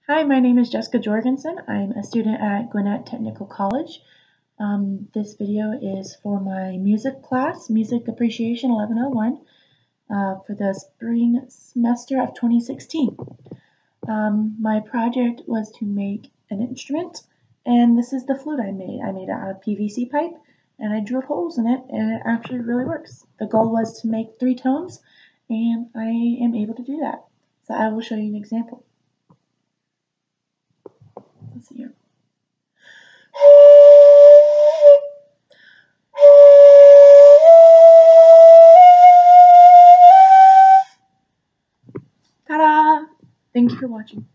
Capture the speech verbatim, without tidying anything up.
Hi, my name is Jessica Jorgensen. I'm a student at Gwinnett Technical College. Um, this video is for my music class, Music Appreciation eleven oh one, uh, for the spring semester of twenty sixteen. Um, my project was to make an instrument, and this is the flute I made. I made it out of P V C pipe, and I drilled holes in it, and it actually really works. The goal was to make three tones, and I am able to do that. So I will show you an example. Let's see here. Ta-da! Thank you for watching.